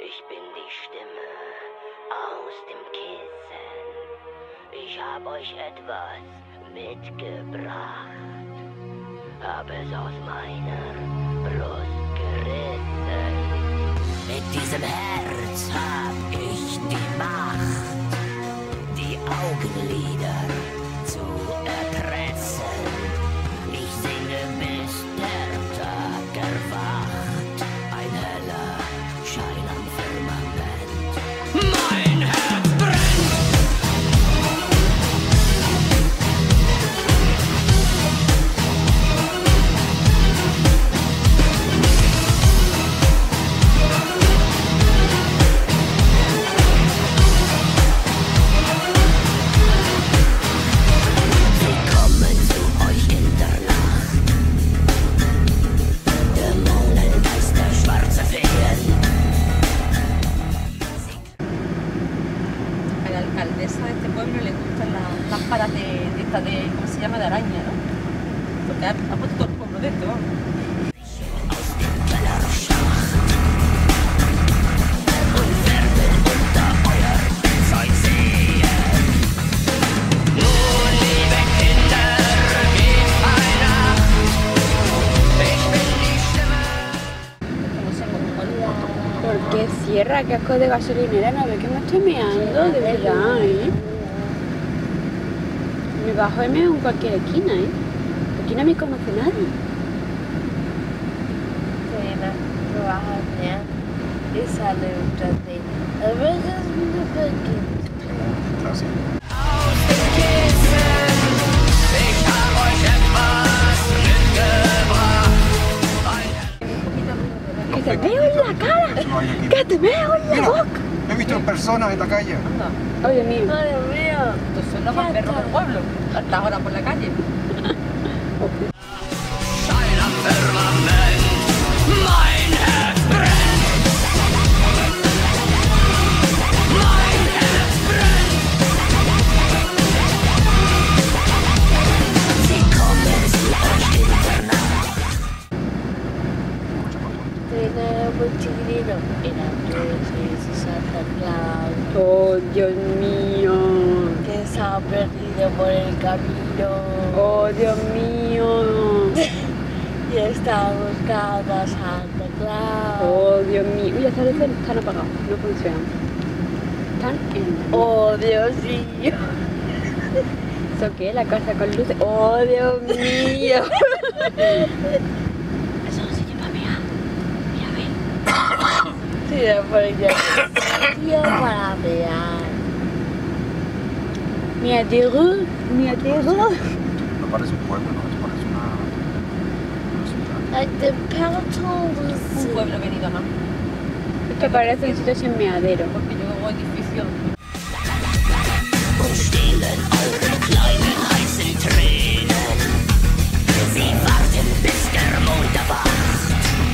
Ich bin die Stimme aus dem Kissen. Ich hab euch etwas mitgebracht. Hab es aus meiner Brust gerissen. Mit diesem Herz hab ich die Macht, die Augenlider zu erpressen. Ich singe, bis der Tag erwacht. Ein heller Schein am Firmament. Mein Herz brennt! ¿Cómo se llama? De araña, ¿no? Porque ha puesto todo el pueblo dentro, ¿no? ¿Por qué cierra? Casco de gasolinera, no ve que me estoy meando, de verdad, ¿eh? Me bajo y me en cualquier esquina, ¿eh? Aquí no me conoce nadie. Serena, tú vas a mear y sale un tratín. A veces me aquí. Gracias. ¡Que te veo en la cara! ¡Que te veo en la boca! He visto personas en la calle. ¡Oh, Dios mío! Ay, Dios mío. Estos son los más perros del pueblo. Hasta ahora por la calle. Serena muy chiquitito. Era entonces Santa Claus. ¡Oh, Dios mío! Que se ha perdido por el camino. ¡Oh, Dios mío! Y está buscando a Santa Claus. ¡Oh, Dios mío! Uy, las luces están apagadas, no funcionan. Están en... Oh, Dios mío. ¿Eso qué? La casa con luces. ¡Oh, Dios mío! Eso no se llama mear. Mira, ven. Tira por allá. Tira para mear. Mira, terror. Mira, terror. No parece un pueblo, ¿no? Esto parece una ciudad. Like the Pelotons. Un pueblo venido más. Esto parece un sitio sin meadero. Porque yo hago edificio. Und stehlen eure kleinen heißen Tränen. Sie warten, bis der Mond erwacht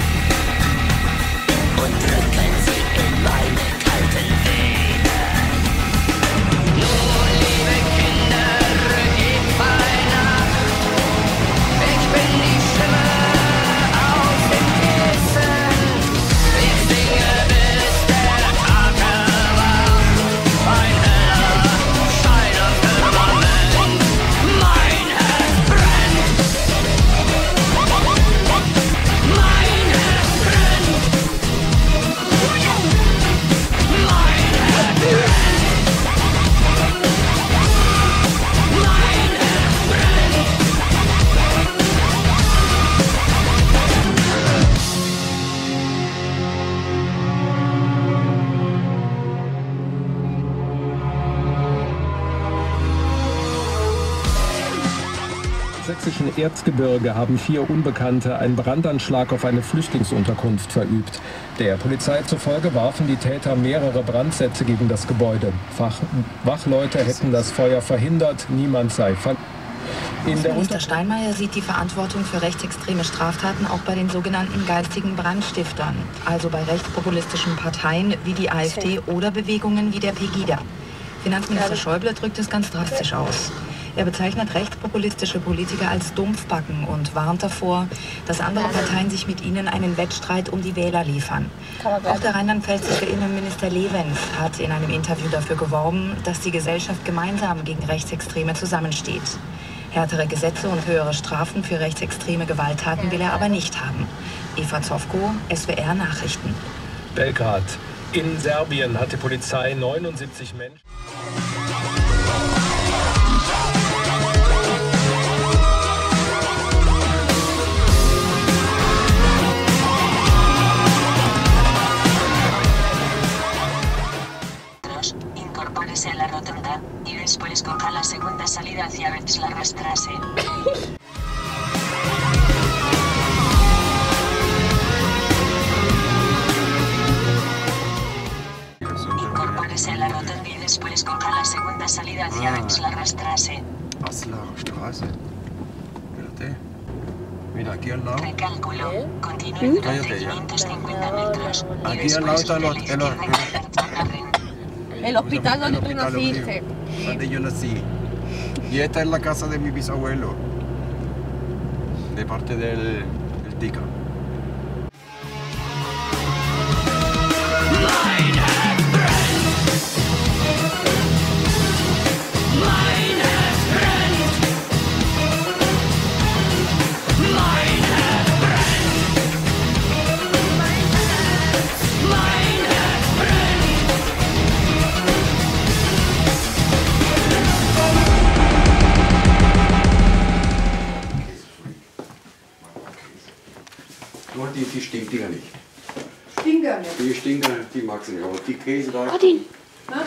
und drücken sie in meine kalten Venen. Nun, liebe Kinder, gebt Weihnacht. Ich bin die Stimme aus dem Kissen. Ich singe, bis der Tag erwacht. Ein heller Schein am Firmament. Mein Herz brennt. Mein Herz brennt. Mein Herz brennt. Mein Herz brennt. 'Im sächsischen Erzgebirge haben 4 Unbekannte einen Brandanschlag auf eine Flüchtlingsunterkunft verübt. Der Polizei zufolge warfen die Täter mehrere Brandsätze gegen das Gebäude. Wachleute hätten das Feuer verhindert, niemand sei verletzt. Minister Steinmeier sieht die Verantwortung für rechtsextreme Straftaten auch bei den sogenannten geistigen Brandstiftern, also bei rechtspopulistischen Parteien wie die AfD oder Bewegungen wie der Pegida. Finanzminister Schäuble drückt es ganz drastisch aus. Er bezeichnet rechtspopulistische Politiker als Dumpfbacken und warnt davor, dass andere Parteien sich mit ihnen einen Wettstreit um die Wähler liefern. Auch der rheinland-pfälzische Innenminister Levens hat in einem Interview dafür geworben, dass die Gesellschaft gemeinsam gegen Rechtsextreme zusammensteht. Härtere Gesetze und höhere Strafen für rechtsextreme Gewalttaten will er aber nicht haben. Eva Zofko, SWR Nachrichten. Belgrad. In Serbien hat die Polizei 79 Menschen... Incorpórese a la rotonda y después coja la segunda salida hacia Wetzlarstraße. Incorpórese a la rotonda y después coja la segunda salida hacia Wetzlarstraße. Wetzlarstraße. Espérate. Mira, aquí al lado. Recálculo. Continúe durante 550 metros. Aquí al lado está El hospital donde tú naciste. Donde yo nací. Y esta es la casa de mi bisabuelo. De parte del Tica. Nur die Stinkdinger nicht. Stinker nicht? Die Stinker, die mag sie nicht, aber die Käse da... Martin! Ja.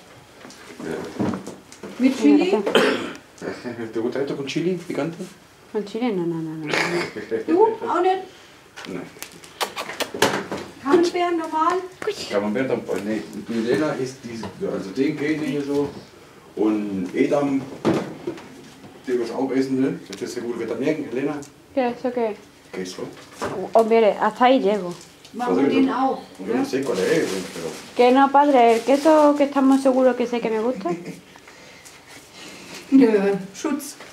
Mit Chili? ¿Te gusta esto con chili picante? Con chile no. Du? Auch nicht? Nein. Camembert normal? Camembert, nee, Nutella ist diese, also den Käse hier so. Und Edam, den wirst du auch essen, ne? Das ist seguro que también, Elena. ¿Qué es eso qué? Queso. Oh, mire, hasta ahí llego. Machen wir den auch, Yo oder? no sé cuál es, pero... Que no, padre, el queso que estamos seguros que sé que me gusta. Nö, Schutz.